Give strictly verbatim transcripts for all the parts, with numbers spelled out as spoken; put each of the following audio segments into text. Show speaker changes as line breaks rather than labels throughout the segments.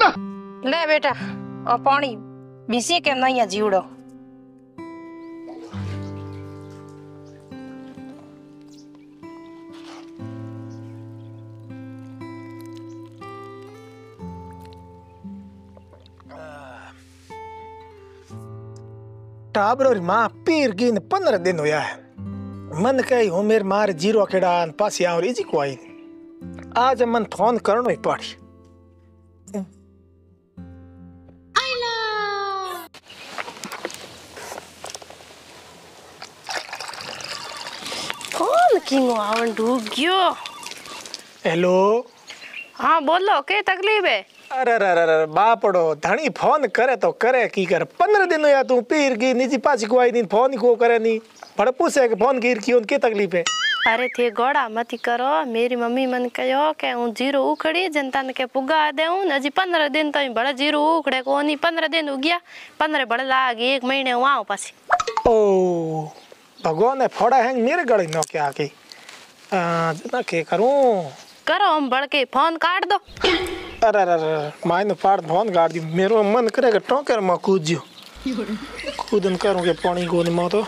ले बेटा और पानी बीसी के नहीं है जीवड़ो।
टाबर और माँ पीर गिन पंद्रह दिन होया है। मन कही हो मेरे मार जीरो खेड़ा पास और इजी को आई आज मन फोन करनो ही पड़ी।
कौन किंगो आवन डूब गयो।
हेलो
हाँ बोलो के तकलीफ है।
अरे अरे अरे बापड़ो धनी फोन करे तो करे की कर पंद्रह दिन या तू पीर की निजी पाची को आई दिन फोन को करे नहीं बड़ा पूछे कि फोन गिर की उनकी तकलीफ है।
अरे थे गोड़ा मत करो मेरी मम्मी मन कहो के हूँ जीरो उखड़ी जनता ने के पुगा दे नजी पंद्रह दिन तो बड़ा जीरो उखड़े को नहीं पंद्रह दिन हो गया पंद्रह बड़ा लाग एक महीने वहाँ पासी। ओ
भगवान ने फोड़ा है मेरे गले नो क्या की ना के करूं
करो हम बढ़ के फोन काट दो।
अरे अरे अरे मायने पाड़ फोन काट दी मेरो मन करेगा टोकर में कूद जियो कूदन करूं के पानी को नहीं तो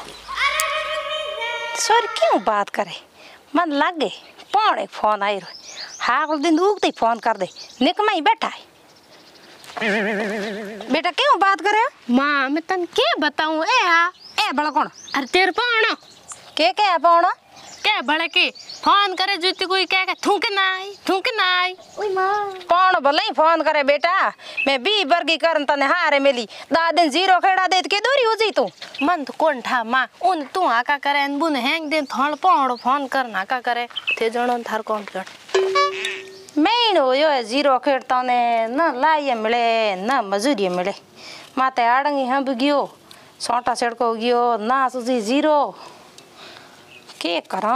सर क्यों बात करे मन लग गए पौने फोन आई रहा हाल दिन उगते फोन कर दे निकमा ही बैठा है। बेटा क्यों बात करे माँ मैं तन के बताऊं ए हा ए बड़ा कौन अरे तेरे पौनो के के है पौनो के बड़े के फोन करे जुती कोई क्या के थूके ना आई थूके ना आई ओए मां कौन भले ही फोन करे बेटा मैं बी वर्गी करन तने हारे मिली दा दिन जीरो खेड़ा देत के दूरी हो जी तू मन तो कौन था मां उन तू आका करे न बुन हैंग दिन थोड़ पौड़ो फोन कर ना का करे थे जणो थार कंप्लीट मेन हो यो जीरो खेड़ता ने न लाइए मिले न मजूरी मिले माते आड़ंगी हम गयो सोटा सड़को गयो ना सुजी जीरो के करा।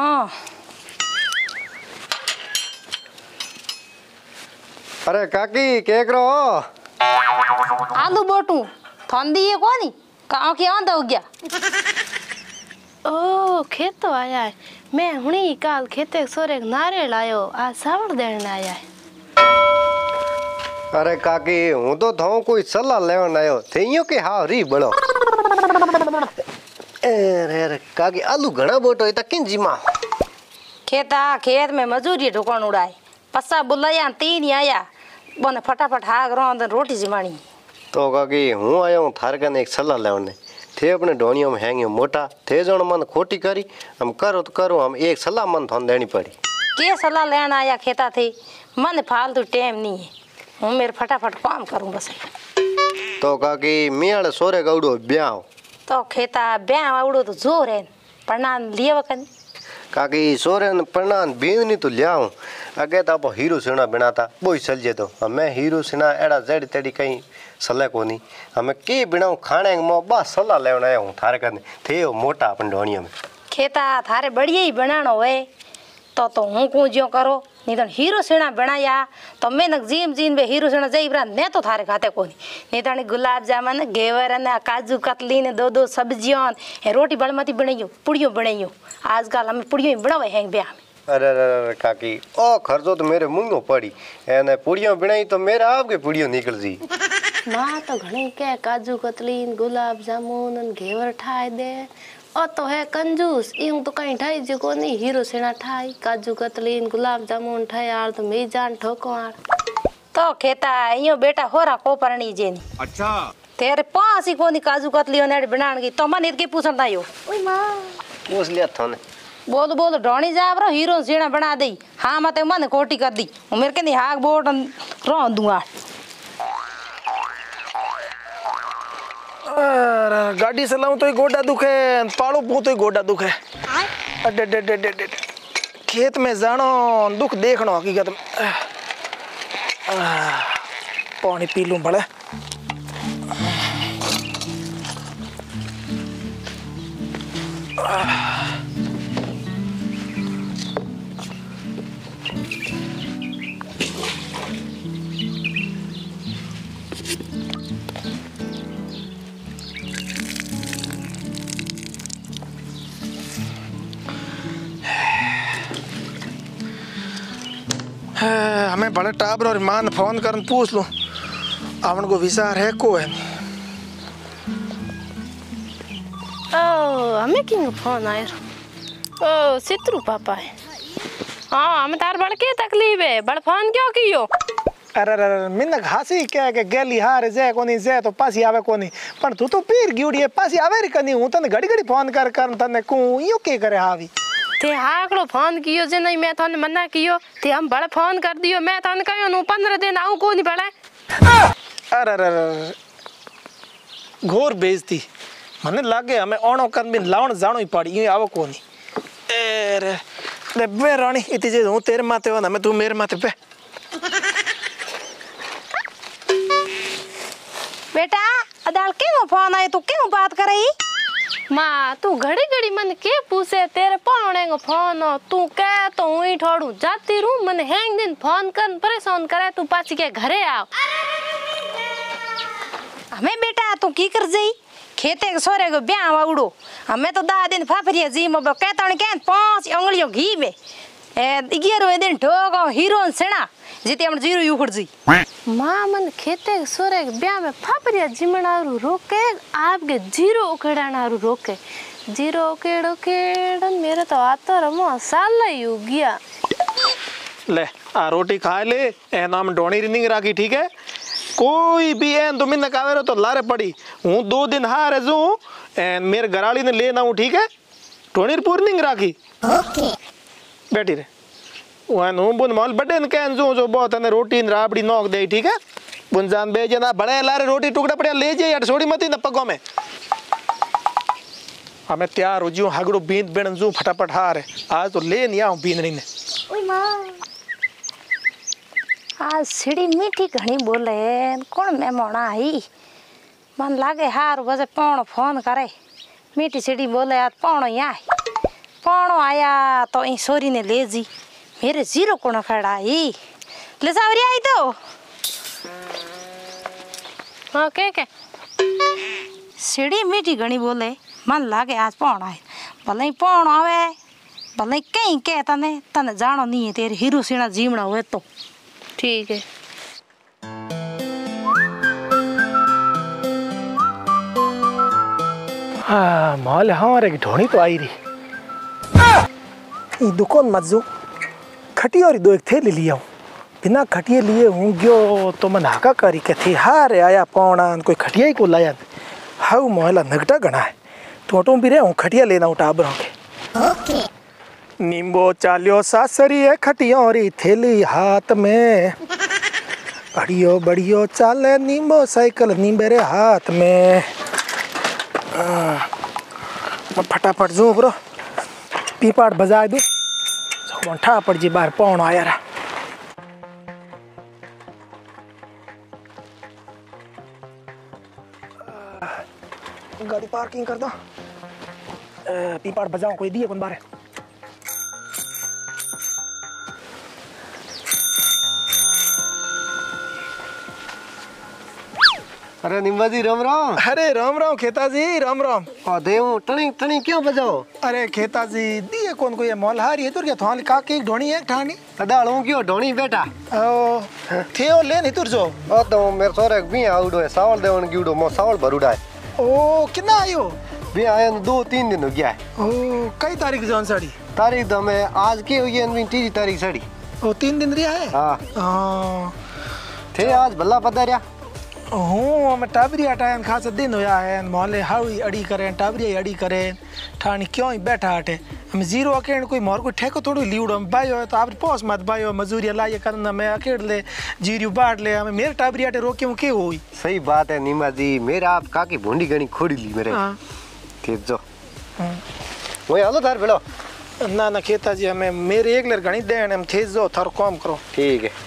अरे काकी के करो
आलू बोटू ठंडी है कोनी कहाँ के आंदा हो गया। ओ खेत तो आया है मैं हुनी काल खेते सोरे नारियल आयो आज सावड़ देने आया है।
अरे काकी हूँ तो थाऊ कोई सलाह लेवन आयो थेयो के हाँ री बड़ो। अरे अरे काकी आलू घना बोटो है किन जीमा
खेता खेत में मजूरी ढुकन उड़ाए पसा बुलाया तीन ही आया बोने फटाफट हाग रोंद रोटी जिमानी।
तो काकी हूँ आया हूँ थार कने एक सलाह लेवने थे अपने ढोनियों में हैंगियो मोटा थे जण मन खोटी करी हम करो तो करो हम एक सलाह मन थोन देनी पड़ी।
के सलाह लेना आया खेता थे मन फालतू टाइम नहीं है हूँ मेरे फटाफट काम करूँ बस।
तो काकी मियाड़ सोरे गौड़ो ब्याह
तो खेता ब्याह आवड़ो तो जोर है पढ़ना लिए वकन
काकी सोरे पढ़ना बीन नहीं तो लियाऊं अगे तो आप हीरो सिना बनाता बोई चल जे तो हमें हीरो सिना एड़ा जड़ तेड़ी कहीं सलाह को नहीं हमें के बिनाऊं खाने मो बस सलाह लेवन आया हूँ थारे कने थे मोटा अपन ढोनिया में
खेता थारे बढ़िया ही बनानो है तो तो हूँ को जो करो नहीं तो हीरो सेना बनाया तो मैं नक जीम जीन बे हीरो सेना जाई ब्रा ने तो थारे खाते कोनी नहीं तो गुलाब जामुन घेवर ने काजू कतली ने दो दो सब्जियां है रोटी बड़मती बनाइयो पुड़ियो बनाइयो आजकल हम पुड़ियो बनावे हैं ब्याह में।
अरे अरे काकी ओ खर्चो तो मेरे मुंगो पड़ी एने पुड़ियो बनाई तो मेरा आपके पुड़ियो निकल जी
मां तो घणी के काजू कतली गुलाब जामुन घेवर ठाई दे ओ तो है कंजूस यूं तो कहीं ठाई जो को नहीं हीरो सेना ठाई काजू कतली गुलाब जामुन ठाई यार तो मेरी जान ठोको यार तो खेता यो बेटा होरा को परणी जेनी अच्छा तेरे पास ही कोनी काजू कतली ने बनान की तो मन इतके पूछन दायो ओए मां
पूछ लिया थाने
बोल बोल ढोणी जाब रो हीरो सेना बना दई हां मते मन कोटी कर दी मेरे के हाग बोट रो दूंगा।
गाड़ी चलाऊं तो ही गोडा दुखे पालो पू तो ही गोडा दुखे अडे डे डे डे डे खेत में जानो दुख देखनो हकीकत में पानी पी लूं भले। हमें बड़े टाबर और मान फोन कर पूछ लूँ आवण को विचार है को है
ओ हमें क्यों फोन आयो ओ सितरू पापा है हाँ हमें तार बड़ के तकलीफ है बड़ फोन क्यों कियो
अरे अरे मिनक हासी क्या के गेली हार जे कोनी जे तो पासी आवे कोनी पण तू तो पीर गिउडी पासी आवे रे कनी हूं तने घड़ी घड़ी फोन कर कर तने को यो के करे हावी
ते हाकड़ो फोन कियो जे नहीं मैं थाने मना कियो ते हम बड़ फोन कर दियो मैं थाने कहो नु पंद्रह दिन आऊं कोनी बड़े
अरे अरे घोर बेइज्जती मने लागे हमें ओणो कन बिन लावण जाणो ही पड़ी ये आवो कोनी अरे ले बे रानी इति जे हूं तेरे माथे हो ना मैं तू मेरे माथे पे
बेटा अदाल क्यों फोन आए तू क्यों बात करे माँ तू घड़ी घड़ी मन के पूछे तेरे पौने को फोन हो तू कह तो ही ठोड़ू जाती रू मन हैंग दिन फोन कर परेशान करे तू पाची के घरे आओ हमें बेटा तू की कर जाई खेते के सोरे को ब्याह वाउडो हमें तो दा दिन फाफरिया जी मो कहता के पांच उंगलियों घी में ए ग्यारहवें दिन ठोको हीरो सेना जीते हम जीरो यू खड़ जी माँ मन खेते सोरे ब्याह में फाफरिया जिमणारू रोके आपके जीरो उकेड़ाणारू रोके जीरो उकेड़ उकेड़ मेरे तो आतो रमो साल ही हो गया
ले आ रोटी खा ले ए नाम डोणी रिनिंग राखी ठीक है कोई भी एन तुम न कावेरो तो लारे पड़ी हूं दो दिन हारे जू एन मेरे घराली ने लेना हूं ठीक है डोणी पूर्निंग राखी ओके बैठी रे वन हूं बुन माल बड़े न कहन जू जो बहुत ने रोटी न राबड़ी नोक दे ठीक है बुन जान बे जना बड़े लारे रोटी टुकड़ा पड़े ले जे यार छोड़ी मती न पगो में हमें तैयार हो जू हगड़ो बींद बेन जू फटाफट हारे आज तो ले नहीं आऊं बींद ने
ओए मां आज सीढ़ी मीठी घणी बोले कौन मेहमान आई मन लागे हार बजे पौणो फोन करे मीठी सीढ़ी बोले आज पौणो यहाँ पौणो आया तो ई सोरी ने ले जी मेरे जीरो कोण खड़ा आई ले सावरी आई तो हाँ के के सीढ़ी मीठी घणी बोले मन लागे आज पौणो आए भले ही पौणो आवे भले ही कहीं के तने तने जानो नहीं है तेरे हीरो सीना जीवना हुए तो ठीक है
हाँ माल हमारे की ढोनी तो आई रही ये दुकान मत जो खटी और दो एक थे ले लिया हूँ बिना खटिए लिए हूँ गयो तो मन हाका करी के थे हारे आया पौना कोई खटिया ही को लाया हाउ मोहला नगटा गणा है तो ऑटो भी रहे हूँ खटिया लेना हूँ टाबरों के ओके नींबो चालियो सासरी है खटियों री थैली हाथ में बढ़ियो बढ़ियो चाले नींबो साइकिल नींबेरे हाथ में मैं फटाफट जो ब्रो पीपाट बजा दू ठा पड़ जी बाहर पौन आया रहा गाड़ी पार्किंग कर दो पीपाट बजाओ कोई दिए कौन बारे
अरे निम्बा जी राम राम
अरे राम राम खेता जी राम राम
और देव टनी टनी क्यों बजाओ
अरे खेता जी दिए कौन कोई मोलहारी है तो क्या थाल का के ढोनी है ठानी
अदालू क्यों ढोनी बेटा
ओ थियो ले नहीं तुर जो
ओ तो मेरे सोरे भी आउडो है सावल देवन गिउडो मो सावल भरुडा है
ओ कितना आयो
भी आया दो तीन दिन हो गया है
ओ कई तारीख जौन साड़ी
तारीख तो मैं आज की हुई है तीन तारीख साड़ी
ओ तीन दिन रिया है
हां
हां
थे आज भला पता रहा
हूँ हम टाबरिया टाइम खास दिन होया है मोहल्ले हावी अड़ी करें टाबरिया अड़ी करें ठानी क्यों ही बैठा हटे हम जीरो अकेड़ कोई मोर कोई ठेको थोड़ी लीवड़ो हम बायो तो आप पोस मत बायो मजूरिया लाइए करना मैं अकेड़ ले जीरियो बाढ़ ले हमें मेरे टाबरिया टे रोके के हुई
सही बात है नीमा जी मेरा आप काकी भूंडी गणी खोड़ी ली मेरे ठीक जो वही हालो थार भेलो
ना ना खेता जी हमें मेरे एक लर गणी देन हम थे जो थारो काम करो
ठीक है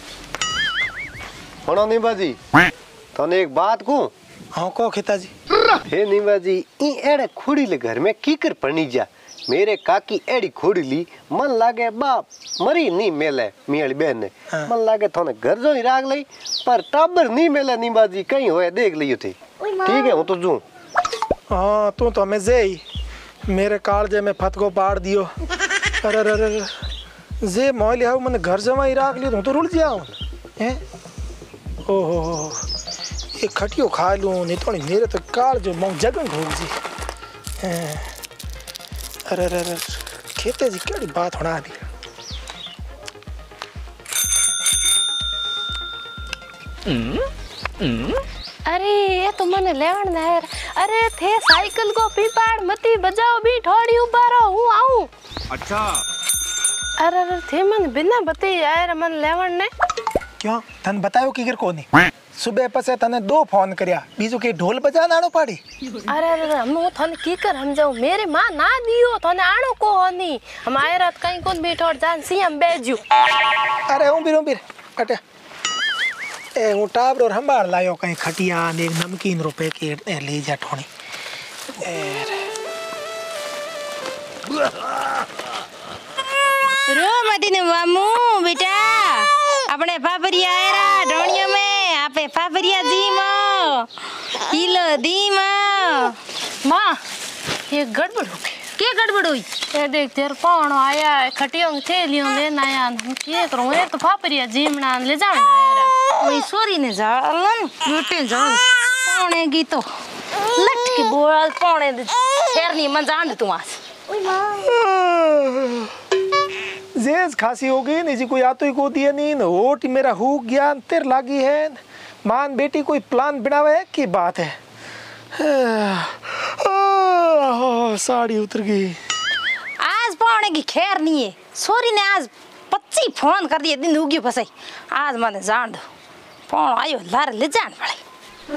होना नीमा जी तने एक बात को
हाँ को खेता जी
हे नीमा जी ई एड़े खोड़ी ले घर में की कर पड़नी जा मेरे काकी एड़ी खोड़ी ली मन लागे बाप मरी नहीं मेले मियाली बहन ने हाँ। मन लागे थोने घर जो ही राग लई पर टाबर नहीं मेले नीमा जी कहीं होए देख लियो थे ठीक है हूं तो जू
हाँ तू तो हमें जे मेरे कालजे में फतको पाड़ दियो अरे अरे अरे जे मोहल्ले आओ मैंने घर जमा ही राख लियो तो रुल जाऊं हैं ओहो ये खटियो खा लूँ नहीं तो मेरे तो काल जो मऊ जगन घूम जी। अरे अरे अरे खेते जी केड़ी बात होना दी।
अरे ये तो मने लेवण ना यार। अरे थे साइकिल को पीपाड़ मती बजाओ भी थोड़ी उबारो हूँ आऊँ।
अच्छा
अरे अरे थे मन बिना बते यार मन लेवण ने
क्यों तन बतायो कि गिर कोनी सुबह पसे तने दो फोन करया बीजो के ढोल बजा नानो पाड़ी।
अरे अरे हम वो थने की कर हम जाऊ मेरे माँ ना दियो थने आनो को होनी हम आए रात कहीं कौन बैठो जान सी हम बेजू।
अरे हूँ बीर हूँ बीर अटे ए हूँ टाबर और हंबाड़ लायो कहीं खटिया ने नमकीन रुपए के ले जा ठोनी।
रो मदीने मामू बेटा अपने फाफरिया आयरा ढोणियों में आपे फाफरिया जी मो किलो दी मो।
माँ ये गड़बड़ हो गई।
क्या गड़बड़ हुई?
ये देख तेरे कौन आया है खटियों की थैलियों लेना आया हम क्या करूँ ये तो फाफरिया जीमना ले जाना आया
वही सोरी ने जालन लुटे जान पौने की तो लट के बोल पौने शेरनी मन जान तू आज।
जेज खांसी हो गई नहीं जी कोई आतो ही को दिया नहीं न होट मेरा हु ज्ञान तेर लागी है मान बेटी कोई प्लान बनावे की बात है। साड़ी उतर गई।
आज पौने की खैर नहीं है सोरी ने आज पच्ची फोन कर दिए दिन उगी फसाई आज मैंने जान दो पौन आयो लार ले जान पड़े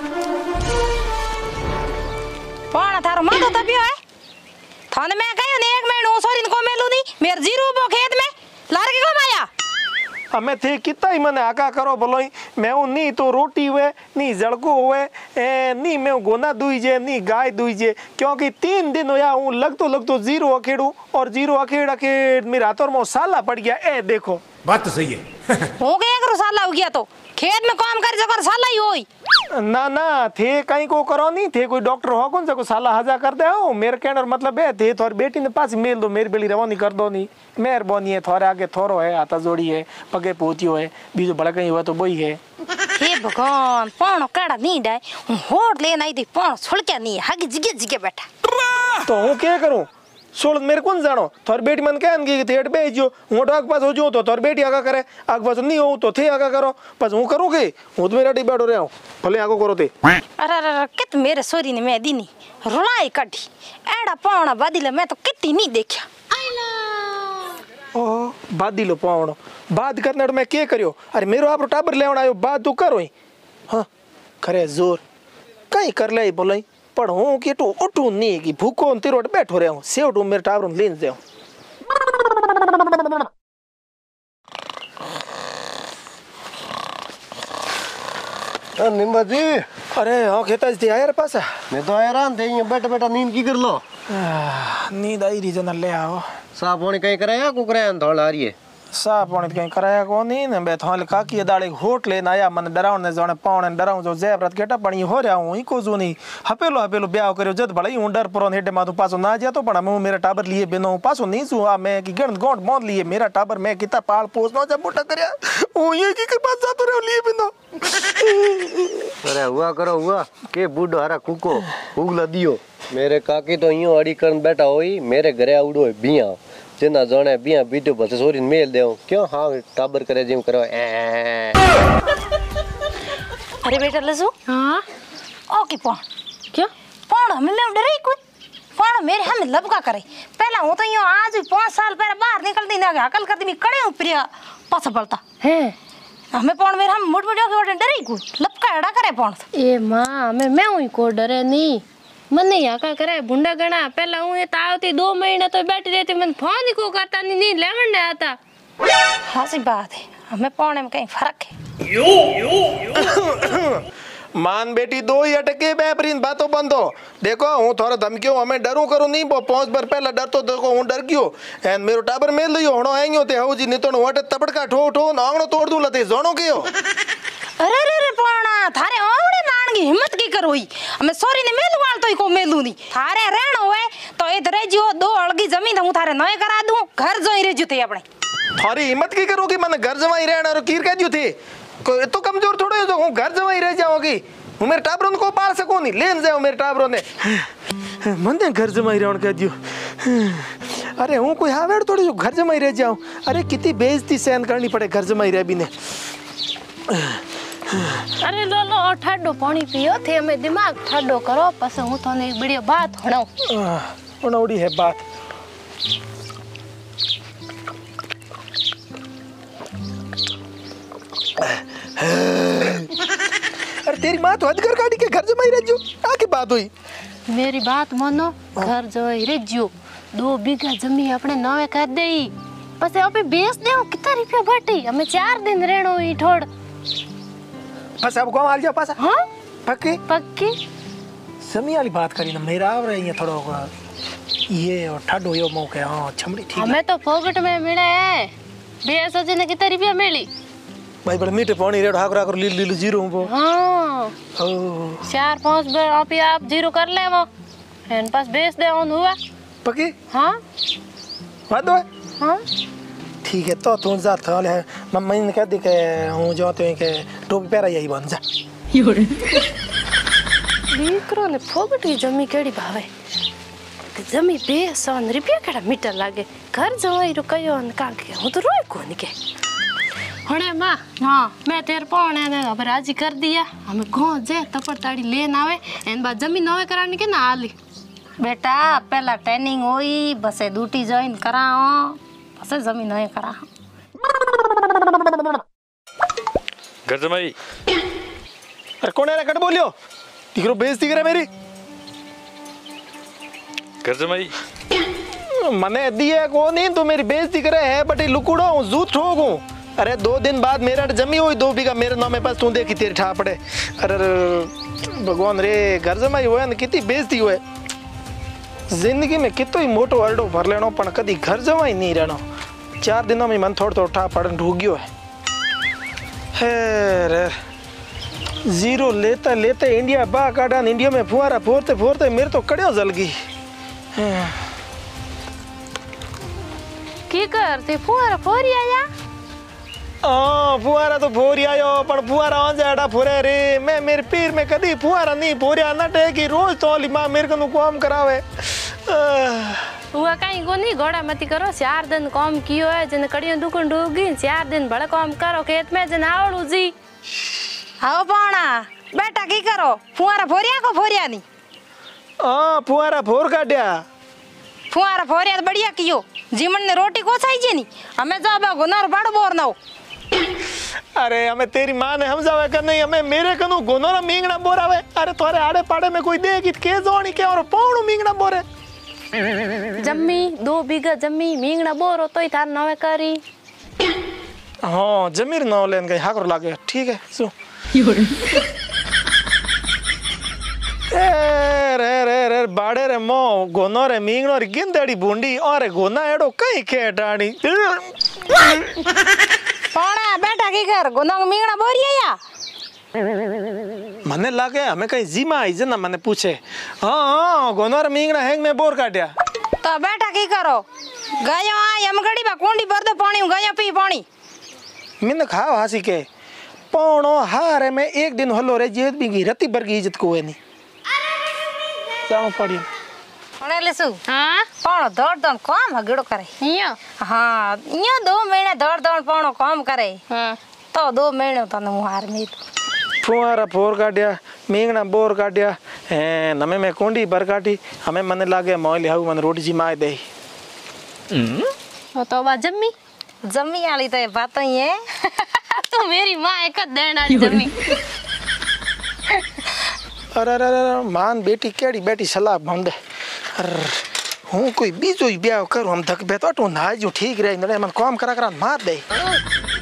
पौन थारो मन तो तबियो है थाने मैं कहियो ने एक महीनो सोरी को मेलू नहीं मेर जीरो बो खेत में लार के को माया
हमें थे कितना ही मने आका करो बोलो मैं हूँ नी तो रोटी हुए नी जड़को हुए ए, नी मैं गोना दुई जे नी गाय दुई जे क्योंकि तीन दिन होया हूँ लग तो लग तो जीरो अखेड़ू और जीरो अखेड़ अखेड़ मेरा हाथों में साला पड़ गया। ए देखो
बात तो सही है।
हो गया करो साला हो गया तो खेत में काम कर जकर साला ही होई
ना ना थे कहीं को करो नहीं थे कोई डॉक्टर हो कौन सा को साला हजा कर दे हो मेरे कहने और मतलब है थे थोड़ी बेटी ने पास मेल दो मेरी बेली रवानी कर दो नहीं मेहरबानी है थोड़े आगे थोरो है आता जोड़ी है पगे पोतियो है बीजो बड़ा कहीं हुआ तो वही है।
हे भगवान पौनो काड़ा नहीं डाय होट लेना आई थी पौनो छुड़क्या नहीं हगी जिगे जिगे बैठा
तो हूँ क्या करूँ सोल मेरे कौन जानो थोड़ी बेटी मन कहेंगे थेट भेजो हूँ आग पास हो जाऊँ तो थोड़ी बेटी आगा करे आग पास नहीं हो तो थे आगा करो बस हूँ करूँगे हूँ तो मेरा डिब्बा डो रहा हूँ भले आगो करो थे।
अरे अरे कित मेरे सोरी ने मैं दीनी रुलाई कढ़ी एड़ा पौना बदिले मैं तो कितनी नहीं देखा
ओ बात दिलो पावनो बात करने मैं क्या करियो अरे मेरो आप टाबर लेवन आयो बात तू करो ही हाँ करे जोर कहीं कर ले बोले पर हूँ कि तू उठू नहीं कि भूखो तेरे वट बैठो रहा हूँ से उठू मेरे टाबर लेन दे
निम्बा जी
अरे हाँ खेता जी आया रे पास
मैं तो आया रहा थे बैठा बैठा नींद की कर लो
नींद आई रीजन ले आओ
साफ होने कहीं कराया को कराया थोड़ा आ रही है
साफ होने कहीं कराया को नहीं न मैं थोड़े काकी दाड़े होट लेना आया मन डराव ने जाने पावने डराव जो जयप्रत केटा पणी हो रहा हूँ इको जो नहीं हपेलो हपेलो ब्याह करो जद बड़ा ही डर परो हेडे माथु पासो ना जा तो बड़ा मैं मेरा टाबर लिए बिनो पासो नहीं सुआ मैं की गण गोंड मोद लिए मेरा टाबर मैं कितना पाल पोस नो जब मोटा करया ओ ये की के पास जातो रे लिए बिनो
अरे हुआ करो हुआ के बूढ़ो हरा कुको उगला दियो मेरे काकी तो यूं अड़ी करन बैठा होई मेरे घरे आउडो है बिया जना जाने बिया वीडियो बस सोरी मेल देओ क्यों हां टाबर करे जिम करो ए
अरे बेटा लसु
हाँ
ओ की पौन
क्या
पौन हमें ले डरे कोई पौन मेरे हमें लबका करे पहला हूँ तो यूं आज भी पाँच साल पहले बाहर निकलती ना हकल करती मैं कड़े हूँ प्रिया पास पड़ता
है
हमें पौन मेरे हम मुठ मुठियों के डरे कोई लबका एड़ा करे पौन
ए माँ मैं मैं हूँ को डरे नहीं मन नहीं आका करे बुंडा गणा पहला हूँ ये तावती दो महीने तो बैठी रहती मन फोन ही को करता नहीं नहीं लेवन नहीं आता
हाँ सी बात है हमें पौने में कहीं फर्क है
यो यो यो मान बेटी दो ही अटके बेहतरीन बातों बंदो देखो हूँ थोड़ा धमकियो हमें डरू करूँ नहीं वो पहुँच बार पहला डर तो देखो हूँ डर गयो एंड मेरो टाबर मेल लियो होनो आएंगे होते हाउ जी नहीं तो वटे तपड़का ठो ठो नांगनो तोड़ दूं लते जोनो गयो
अरे अरे अरे पौना थारे ओवड़े नान की हिम्मत की करोई हमें सोरी ने मेलू वाल तो को मेलू नहीं थारे रहण होए तो इधर जो दो अलगी जमीन हूँ थारे नए करा दूं घर जोई रे जुते अपने
थारी हिम्मत की करोगी मन घर जमाई रहना और कीर कह दियो थे कोई तो कमजोर थोड़े हो जो हूँ घर जमाई रह जाओगी हूँ मेरे टाबरों को पाल सकूँ नहीं लेन जाओ मेरे टाबरों ने मन घर जमाई रहने कह दियो अरे हूँ कोई हावेड़ थोड़ी जो घर जमाई रह जाऊँ अरे कितनी बेइज्जती सहन करनी पड़े घर जमाई रह भी ने
अरे लो लो ठंडो पानी पियो थे हमें दिमाग ठंडो करो पस हूँ तो एक बढ़िया बात होना
उड़ी है बात अरे तेरी माँ तो हदगर गाड़ी के घर जमाई रह जो आके बात हुई
मेरी बात मानो घर जो रे जो दो बीघा जमीन अपने नावे कर दे पसे अबे बेच दे कितना रुपया बटी हमें चार दिन रहनो ही ठोड़
बस अब गाँव आ जाओ पासा
हाँ
पक्की
पक्की
समी वाली बात करी ना मेरा आ रही है थोड़ा ये और ठंड हो मौके हाँ छमड़ी ठीक
हमें तो फोकट में मिले है बेच ने कितना रुपया मिली
भाई बड़ा मीठे पानी रेड हाक राकर लील लील जीरो वो
हाँ
ओ
चार पांच बार आप ही आप जीरो कर ले वो एन पास बेच दे ऑन हुआ
पक्की
हाँ
बात दो
हाँ
ठीक है तो तू जा था ले मम्मी ने कह दी के हूँ जाते हैं के टोपी पहरा यही बन जा
लीकरो ने फोकट की जमी केड़ी भावे जमी बेच ऑन रुपया केड़ा मीटर लागे घर जवाई रुकयो न का के हूँ तो रोए कौन के हणे माँ हाँ मैं तेरे पौने ने अब राजी कर दिया हमें गाँव जे तपड़ ताड़ी लेन आवे एन बाद जमीन नवे कराने के ना आली
बेटा पहला ट्रेनिंग हुई बसे ड्यूटी ज्वाइन कराओ बसे जमीन नहीं कराओ
घर जमाई
अरे कौन है कट बोलियो दिखरो बेइज्जती करे मेरी
घर जमाई
मने दिए को नहीं तो मेरी बेइज्जती करे है बटे लुकुड़ो हूँ जूत ठोक हूँ अरे दो दिन बाद मेरा जमी हुई दो बीघा मेरे नाम में पास तू देखी तेरे ठा पड़े अरे भगवान रे घर जमाई हुआ ना कितनी बेइज्जती हुए जिंदगी में कितो ही मोटो अरडो भर लेनो पण कदी घर जमाई नहीं रहनो चार दिनों में मन थोड़ा थोड़ा ठा पड़न ढूक गयो है हे रे जीरो लेता लेते इंडिया बा काटा इंडिया में फुहारा फोरते फोरते मेरे तो कड़ियों जल गई
की करते फुहारा फोरी आया
हाँ फुहारा तो फोरी आयो पर फुहारा आ जाड़ा फुरे रे मैं मेरे पीर में कदी फुहारा नहीं फोरिया न टेकी रोज तो अली माँ मेरे को काम करावे
हुआ कहीं को नहीं घोड़ा मती करो चार दिन काम कियो है जन कड़ियों दुकान डूबगी चार दिन बड़ा काम करो खेत में जन आवड़ू जी
हाँ पाना बेटा की करो फुहारा फोरिया को फोरिया नहीं
हाँ फुहारा फोर काटिया
फुहारा फोरिया तो बढ़िया कियो जीवन ने रोटी को साई जे नहीं हमें जाबा गुनार बड़ बोर ना हो
अरे हमें तेरी माँ ने हम जावे कर नहीं हमें मेरे कनु गुनार मींगना बोरावे अरे तोरे आड़े पाड़े में कोई देगी के जोनी के और पौणु मींगना बोरे
जम्मी दो बीघा जम्मी मींगना बोर हो तो ही थार नवे करी
हाँ जमीर नौ लेन गई हाकर लागे ठीक है सो ए रे रे रे बाड़े रे मो गोनो रे मींगनो रे गिंदेड़ी बूंडी और गोना एडो कई खेटाड़ी
पाना बेटा की कर गुना मींगना बोरिया या
मने लागे हमें कहीं जीमा आई जना मने पूछे हाँ हाँ गोनो रे मींगना हैंग में बोर काटिया
तो बेटा की करो गयो आ यमगड़ी बा कुंडी भर दो पानी गयो पी पानी
मिन खाओ हासी के पौणो हारे में एक दिन हलो रे जीत भी रती भर की इज्जत को है नहीं जाओ पड़ी
अरे लेसु
हाँ
पाणो दौड़ दौड़ काम हगड़ो करे
यो
हाँ यो दो महीने दौड़ दौड़ पाणो काम करे
हाँ
तो दो महीने तो न हार में
फुहारा फोर काटिया मींगना बोर काटिया ए नमे में कुंडी भर काटी हमें मन लागे मोल हाउ मन रोटी जी माए दे
वो तो बा जम्मी
जमी वाली तो बात ही है
तू मेरी माँ एक देना जम्मी
अरे अरे अरे मान बेटी केड़ी बेटी सलाह बंदे अरे हूँ कोई बीजो ही ब्याह करूँ हम धक बेतो तो ना जो ठीक रहे मन काम करा करा मार दे